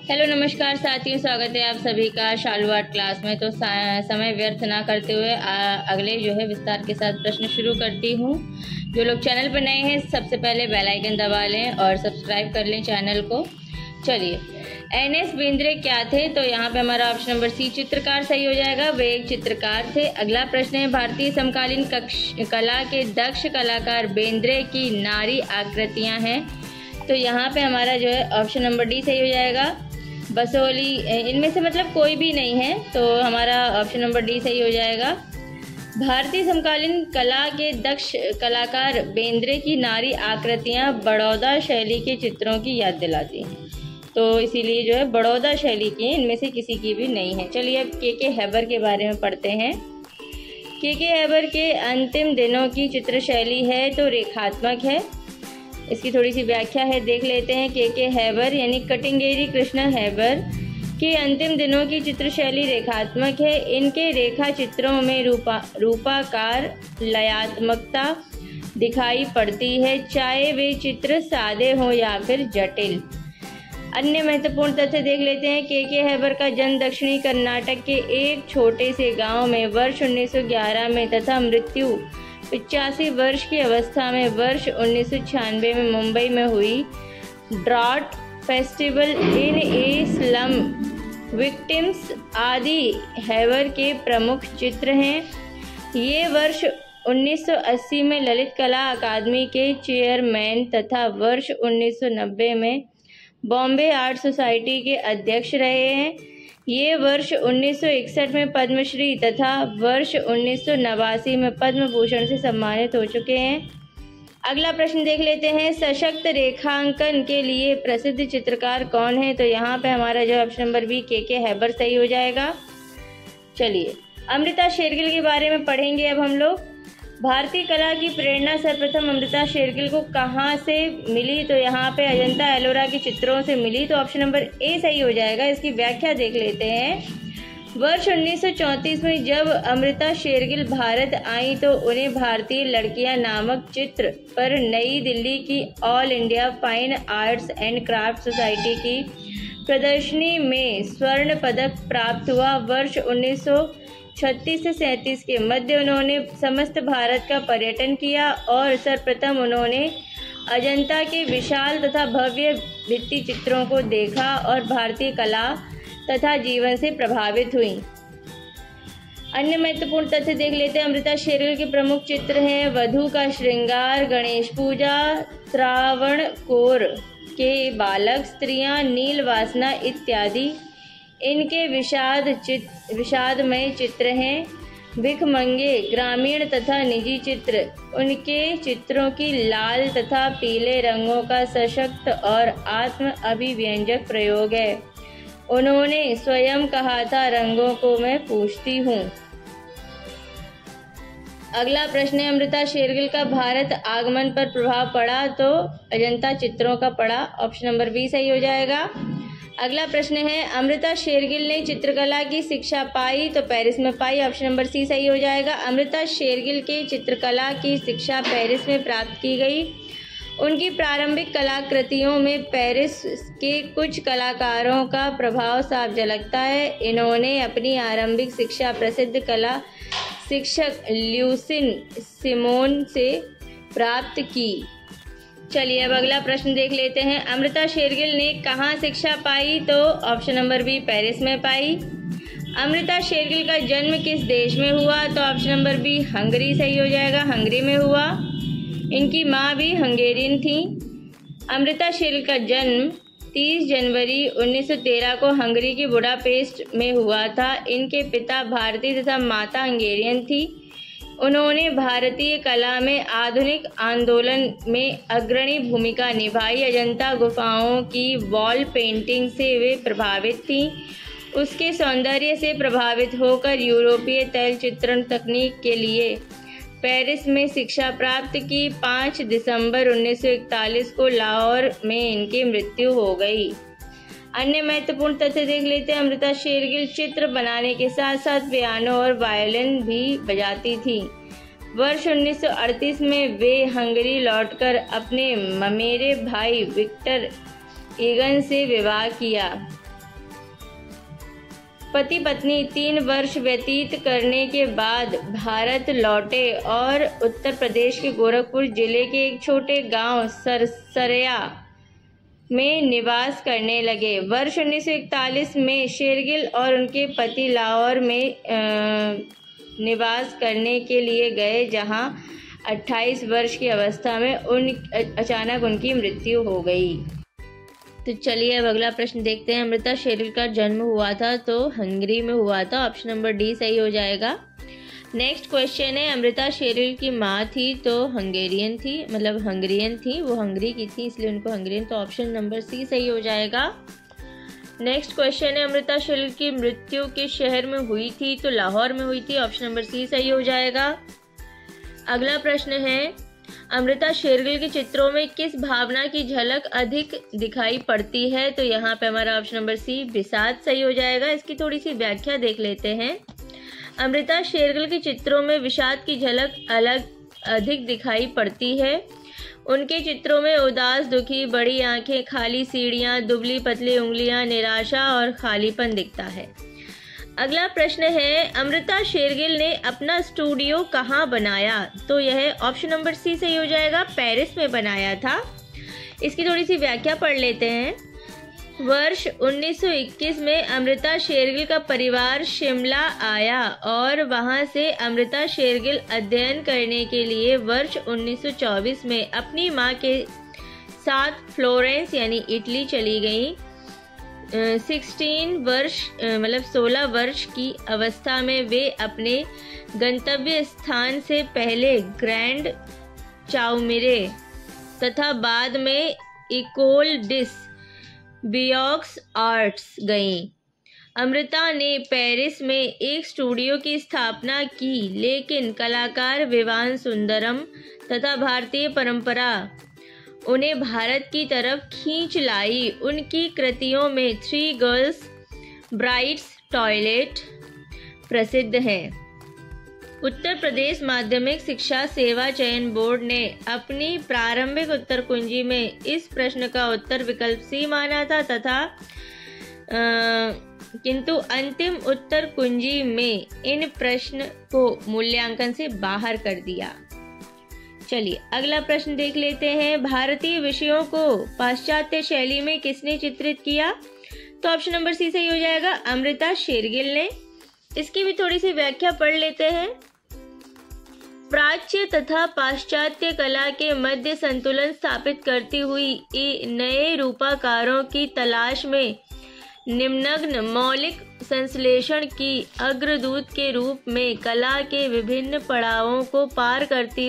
Hello नमस्कार साथियों, स्वागत है आप सभी का शालू आर्ट क्लास में। तो समय व्यर्थ ना करते हुए अगले विस्तार के साथ प्रश्न शुरू करती हूँ। जो लोग चैनल पर नए हैं सबसे पहले बेल आइकन दबा लें और सब्सक्राइब कर लें चैनल को। चलिए, एन.एस. बेंद्रे क्या थे? तो यहाँ पे हमारा ऑप्शन नंबर सी चित्रकार सही हो जाएगा। वे एक चित्रकार थे। अगला प्रश्न है, भारतीय समकालीन कला के दक्ष कलाकार बेंद्रे की नारी आकृतियाँ हैं। तो यहाँ पे हमारा ऑप्शन नंबर डी सही हो जाएगा। बसोली, इनमें से मतलब कोई भी नहीं है, तो हमारा ऑप्शन नंबर डी सही हो जाएगा। भारतीय समकालीन कला के दक्ष कलाकार बेंद्रे की नारी आकृतियां बड़ौदा शैली के चित्रों की याद दिलाती हैं, तो इसीलिए बड़ौदा शैली की, इनमें से किसी की भी नहीं है। चलिए अब के हैबर के बारे में पढ़ते हैं। के हैबर के अंतिम दिनों की चित्र शैली है तो रेखात्मक है। इसकी थोड़ी सी व्याख्या है, देख लेते हैं। के हैबर यानी कटिंगेरी कृष्ण हैबर के अंतिम दिनों की चित्र शैली रेखात्मक है। इनके रेखा चित्रों में रूपाकार लयात्मकता दिखाई पड़ती है, चाहे वे चित्र सादे हों या फिर जटिल। अन्य महत्वपूर्ण तथ्य देख लेते हैं। के हैबर का जन्म दक्षिणी कर्नाटक के एक छोटे से गांव में वर्ष 1911 में तथा मृत्यु 85 वर्ष की अवस्था में वर्ष 1996 में मुंबई में हुई। Drought festival in a slum victims आदि हैबर के प्रमुख चित्र हैं। ये वर्ष 1980 में ललित कला अकादमी के चेयरमैन तथा वर्ष 1990 में बॉम्बे आर्ट सोसाइटी के अध्यक्ष रहे हैं। ये वर्ष 1961 में पद्मश्री तथा वर्ष 1989 में पद्म भूषण से सम्मानित हो चुके हैं। अगला प्रश्न देख लेते हैं। सशक्त रेखांकन के लिए प्रसिद्ध चित्रकार कौन है? तो यहाँ पे हमारा ऑप्शन नंबर बी के हैबर सही हो जाएगा। चलिए, अमृता शेरगिल के बारे में पढ़ेंगे अब हम लोग। भारतीय कला की प्रेरणा सर्वप्रथम अमृता शेरगिल को कहाँ से मिली? तो यहाँ पे अजंता एलोरा के चित्रों से मिली, तो ऑप्शन नंबर ए सही हो जाएगा। इसकी व्याख्या देख लेते हैं। वर्ष 1934 में जब अमृता शेरगिल भारत आई तो उन्हें भारतीय लड़कियां नामक चित्र पर नई दिल्ली की all India fine arts and craft society की प्रदर्शनी में स्वर्ण पदक प्राप्त हुआ। वर्ष 1936 से 37 के मध्य उन्होंने समस्त भारत का पर्यटन किया और सर्वप्रथम उन्होंने अजंता के विशाल तथा भव्य भित्ति चित्रों को देखा और भारतीय कला तथा जीवन से प्रभावित हुई। अन्य महत्वपूर्ण तथ्य देख लेते हैं। अमृता शेरगिल के प्रमुख चित्र हैं वधू का श्रृंगार, गणेश पूजा, त्रावणकोर के बालक, स्त्रियां, नील वासना इत्यादि। इनके विषादमय चित्र हैं। भिखमंगे, ग्रामीण तथा निजी चित्र। उनके चित्रों की लाल तथा पीले रंगों का सशक्त और आत्म अभिव्यंजक प्रयोग है। उन्होंने स्वयं कहा था, रंगों को मैं पूछती हूँ। अगला प्रश्न है, अमृता शेरगिल का भारत आगमन पर प्रभाव पड़ा? तो अजंता चित्रों का पड़ा। ऑप्शन नंबर बी सही हो जाएगा। अगला प्रश्न है, अमृता शेरगिल ने चित्रकला की शिक्षा पाई? तो पेरिस में पाई। ऑप्शन नंबर सी सही हो जाएगा। अमृता शेरगिल के चित्रकला की शिक्षा पेरिस में प्राप्त की गई। उनकी प्रारंभिक कलाकृतियों में पेरिस के कुछ कलाकारों का प्रभाव साफ झलकता है। इन्होंने अपनी आरंभिक शिक्षा प्रसिद्ध कला शिक्षक ल्यूसिन सिमोन से प्राप्त की। चलिए अब अगला प्रश्न देख लेते हैं। अमृता शेरगिल ने कहाँ शिक्षा पाई? तो ऑप्शन नंबर बी पेरिस में पाई। अमृता शेरगिल का जन्म किस देश में हुआ? तो ऑप्शन नंबर बी हंगरी सही हो जाएगा। हंगरी में हुआ। इनकी माँ भी हंगेरियन थी। अमृता शेरगिल का जन्म 30 जनवरी 1913 को हंगरी के बुडापेस्ट में हुआ था। इनके पिता भारतीय तथा माता हंगेरियन थी। उन्होंने भारतीय कला में आधुनिक आंदोलन में अग्रणी भूमिका निभाई। अजंता गुफाओं की वॉल पेंटिंग से वे प्रभावित थीं। उसके सौंदर्य से प्रभावित होकर यूरोपीय तैल चित्रण तकनीक के लिए पेरिस में शिक्षा प्राप्त की। 5 दिसंबर 1941 को लाहौर में इनकी मृत्यु हो गई। अन्य महत्वपूर्ण तथ्य देख लेते हैं। अमृता शेरगिल चित्र बनाने के साथ साथ पियानो और वायलिन भी बजाती थी। वर्ष 1938 में वे हंगरी लौटकर अपने ममेरे भाई विक्टर ईगन से विवाह किया। पति पत्नी 3 वर्ष व्यतीत करने के बाद भारत लौटे और उत्तर प्रदेश के गोरखपुर जिले के एक छोटे गांव सरसरिया में निवास करने लगे। वर्ष 1941 में शेरगिल और उनके पति लाहौर में निवास करने के लिए गए, जहां 28 वर्ष की अवस्था में अचानक उनकी मृत्यु हो गई। तो चलिए अब अगला प्रश्न देखते हैं। अमृता शेरगिल का जन्म हुआ था तो हंगरी में हुआ था, ऑप्शन नंबर डी सही हो जाएगा। नेक्स्ट क्वेश्चन है, अमृता शेरगिल की माँ थी तो हंगेरियन थी, मतलब हंगरियन थी, वो हंगरी की थी इसलिए उनको हंगरियन, तो ऑप्शन नंबर सी सही हो जाएगा। नेक्स्ट क्वेश्चन है, अमृता शेरगिल की मृत्यु किस शहर में हुई थी तो लाहौर में हुई थी, ऑप्शन नंबर सी सही हो जाएगा। अगला प्रश्न है, अमृता शेरगिल के चित्रों में किस भावना की झलक अधिक दिखाई पड़ती है, तो यहाँ पे हमारा ऑप्शन नंबर सी विषाद सही हो जाएगा। इसकी थोड़ी सी व्याख्या देख लेते हैं। अमृता शेरगिल के चित्रों में विषाद की झलक अधिक दिखाई पड़ती है। उनके चित्रों में उदास, दुखी, बड़ी आंखें, खाली सीढ़ियां, दुबली पतली उंगलियां, निराशा और खालीपन दिखता है। अगला प्रश्न है, अमृता शेरगिल ने अपना स्टूडियो कहाँ बनाया, तो यह ऑप्शन नंबर सी सही हो जाएगा, पेरिस में बनाया था। इसकी थोड़ी सी व्याख्या पढ़ लेते हैं। वर्ष 1921 में अमृता शेरगिल का परिवार शिमला आया और वहां से अमृता शेरगिल अध्ययन करने के लिए वर्ष 1924 में अपनी मां के साथ फ्लोरेंस यानी इटली चली गई। 16 वर्ष की अवस्था में वे अपने गंतव्य स्थान से पहले ग्रैंड चाउमिरे तथा बाद में इकोल डिस बियॉक्स आर्ट्स गईं। अमृता ने पेरिस में एक स्टूडियो की स्थापना की, लेकिन कलाकार विवान सुंदरम तथा भारतीय परंपरा उन्हें भारत की तरफ खींच लाई। उनकी कृतियों में 3 गर्ल्स ब्राइड्स टॉयलेट प्रसिद्ध है। उत्तर प्रदेश माध्यमिक शिक्षा सेवा चयन बोर्ड ने अपनी प्रारंभिक उत्तर कुंजी में इस प्रश्न का उत्तर विकल्प सी माना था तथा किंतु अंतिम उत्तर कुंजी में इन प्रश्न को मूल्यांकन से बाहर कर दिया। चलिए अगला प्रश्न देख लेते हैं। भारतीय विषयों को पाश्चात्य शैली में किसने चित्रित किया, तो ऑप्शन नंबर सी सही हो जाएगा, अमृता शेरगिल ने। इसकी भी थोड़ी सी व्याख्या पढ़ लेते हैं। प्राच्य तथा पाश्चात्य कला के मध्य संतुलन स्थापित करती हुई नए रूपाकारों की तलाश में निम्नग्न मौलिक संश्लेषण की अग्रदूत के रूप में कला के विभिन्न पड़ावों को पार करती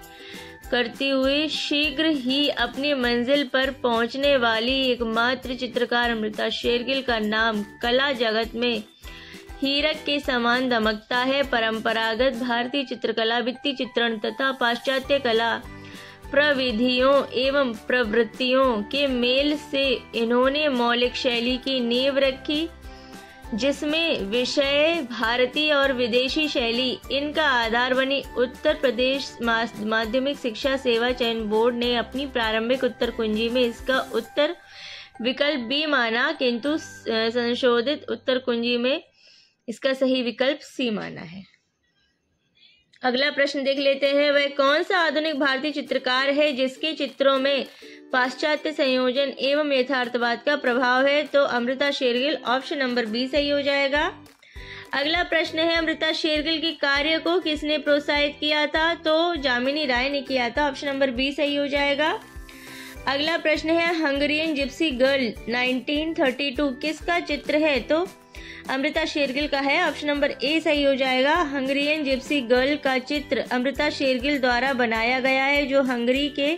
हुई शीघ्र ही अपनी मंजिल पर पहुंचने वाली एकमात्र चित्रकार अमृता शेरगिल का नाम कला जगत में हीरक के समान दमकता है। परंपरागत भारतीय चित्रकला, भित्ति चित्रण तथा पाश्चात्य कला प्रविधियों एवं प्रवृत्तियों के मेल से इन्होंने मौलिक शैली की नींव रखी, जिसमें विषय भारतीय और विदेशी शैली इनका आधार बनी। उत्तर प्रदेश माध्यमिक शिक्षा सेवा चयन बोर्ड ने अपनी प्रारंभिक उत्तर कुंजी में इसका उत्तर विकल्प बी माना, किंतु संशोधित उत्तर कुंजी में इसका सही विकल्प सी माना है। अगला प्रश्न देख लेते हैं। वह कौन सा आधुनिक भारतीय चित्रकार है जिसके चित्रों में पाश्चात्य संयोजन एवं यथार्थवाद का प्रभाव है, तो Amrita Shergil, option number B सही हो जाएगा। अगला प्रश्न है, अमृता शेरगिल के कार्य को किसने प्रोत्साहित किया था, तो जामिनी राय ने किया था, ऑप्शन नंबर बी सही हो जाएगा। अगला प्रश्न है, हंगरियन जिप्सी गर्ल 1932 किसका चित्र है, तो अमृता शेरगिल का है, ऑप्शन नंबर ए सही हो जाएगा। हंगरियन जिप्सी गर्ल का चित्र अमृता शेरगिल द्वारा बनाया गया है, जो हंगरी के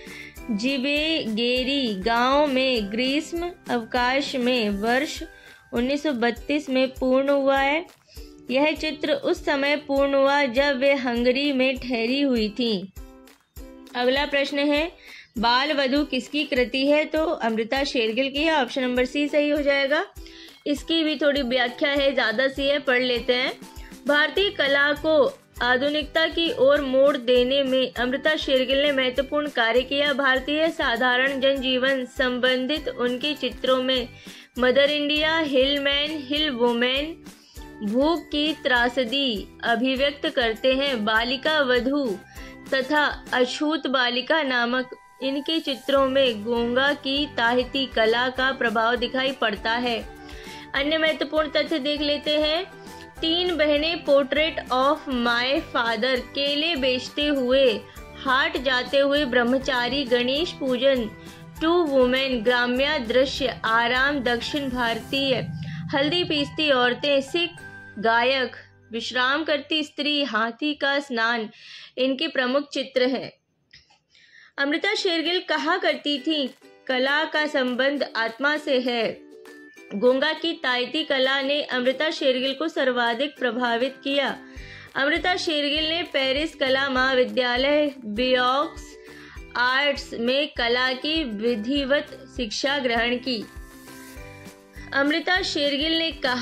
जिबेगेरी गांव में ग्रीष्म अवकाश में वर्ष 1932 में पूर्ण हुआ है। यह चित्र उस समय पूर्ण हुआ जब वे हंगरी में ठहरी हुई थी। अगला प्रश्न है, बाल वधू किसकी कृति है, तो अमृता शेरगिल की है, ऑप्शन नंबर सी सही हो जाएगा। इसकी भी थोड़ी व्याख्या है, ज्यादा सी है, पढ़ लेते हैं। भारतीय कला को आधुनिकता की ओर मोड़ देने में अमृता शेरगिल ने महत्वपूर्ण कार्य किया। भारतीय साधारण जनजीवन संबंधित उनके चित्रों में mother India, hill men, hill women भूख की त्रासदी अभिव्यक्त करते हैं। बालिका वधू तथा अछूत बालिका नामक इनके चित्रों में गोंगा की ताहिती कला का प्रभाव दिखाई पड़ता है। अन्य महत्वपूर्ण तथ्य देख लेते हैं। 3 बहनें पोर्ट्रेट ऑफ माय फादर, केले बेचते हुए, हाट जाते हुए ब्रह्मचारी, गणेश पूजन, 2 वुमेन, ग्राम्य दृश्य, आराम, दक्षिण भारतीय, हल्दी पीसती औरतें, सिख गायक, विश्राम करती स्त्री, हाथी का स्नान इनके प्रमुख चित्र हैं। अमृता शेरगिल कहा करती थी, कला का संबंध आत्मा से है। गोंगा की ताइती कला ने अमृता शेरगिल को सर्वाधिक प्रभावित किया। अमृता शेरगिल ने पेरिस कला महाविद्यालय बियॉक्स आर्ट्स में कला की विधिवत शिक्षा ग्रहण की। अमृता शेरगिल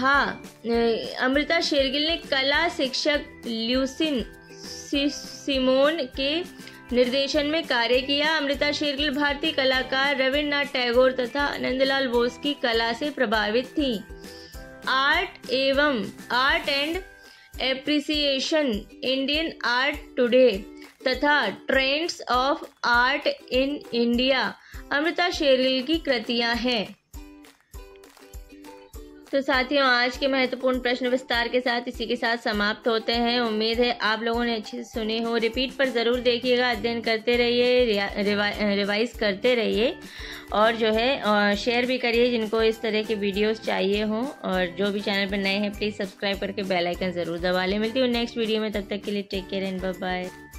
ने कला शिक्षक ल्यूसिन सिमोन के निर्देशन में कार्य किया। अमृता शेरगिल भारतीय कलाकार रविन्द्रनाथ टैगोर तथा नंदलाल बोस की कला से प्रभावित थी। Art and appreciation, Indian art today तथा trends of art in India Amrita Shergil की कृतियां हैं। तो साथियों, आज के महत्वपूर्ण प्रश्न विस्तार के साथ इसी के साथ समाप्त होते हैं। उम्मीद है आप लोगों ने अच्छे से सुने हो। रिपीट पर ज़रूर देखिएगा, अध्ययन करते रहिए, रिवाइज करते रहिए और जो है शेयर भी करिए जिनको इस तरह के वीडियोस चाहिए हों। और जो भी चैनल पर नए हैं प्लीज़ सब्सक्राइब करके बेल आइकन ज़रूर दबा लें। मिलती हूँ नेक्स्ट वीडियो में, तब तक के लिए take care and bye bye.